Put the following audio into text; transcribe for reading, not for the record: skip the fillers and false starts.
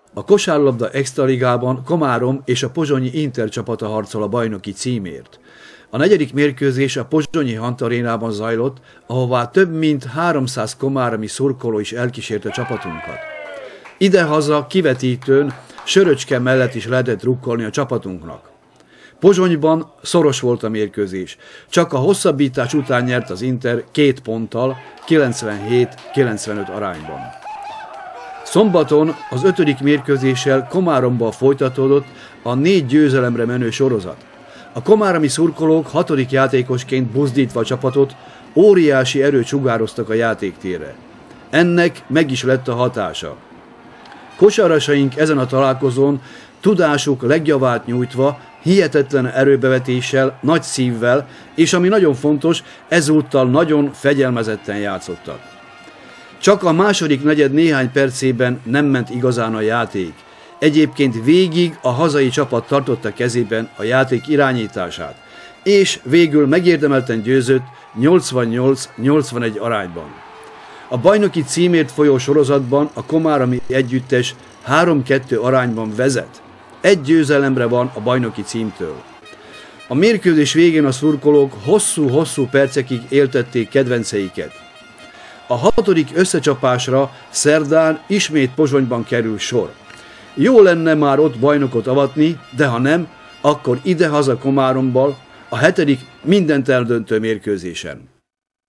A kosárlabda extraligában Komárom és a pozsonyi Inter csapata harcol a bajnoki címért. A negyedik mérkőzés a pozsonyi Hantarénában zajlott, ahová több mint 300 komáromi szurkoló is elkísérte csapatunkat. Idehaza kivetítőn Söröcske mellett is lehetett drukkolni a csapatunknak. Pozsonyban szoros volt a mérkőzés. Csak a hosszabbítás után nyert az Inter 2 ponttal, 97-95 arányban. Szombaton az 5. mérkőzéssel Komáromban folytatódott a 4 győzelemre menő sorozat. A komáromi szurkolók 6. játékosként buzdítva a csapatot óriási erőt sugároztak a játéktérre. Ennek meg is lett a hatása. Kosarasaink ezen a találkozón tudásuk legjavát nyújtva, hihetetlen erőbevetéssel, nagy szívvel, és ami nagyon fontos, ezúttal nagyon fegyelmezetten játszottak. Csak a második negyed néhány percében nem ment igazán a játék. Egyébként végig a hazai csapat tartotta kezében a játék irányítását, és végül megérdemelten győzött 88-81 arányban. A bajnoki címért folyó sorozatban a komáromi együttes 3-2 arányban vezet. 1 győzelemre van a bajnoki címtől. A mérkőzés végén a szurkolók hosszú-hosszú percekig éltették kedvenceiket. A 6. összecsapásra szerdán ismét Pozsonyban kerül sor. Jó lenne már ott bajnokot avatni, de ha nem, akkor idehaza Komáromban a 7. mindent eldöntő mérkőzésen.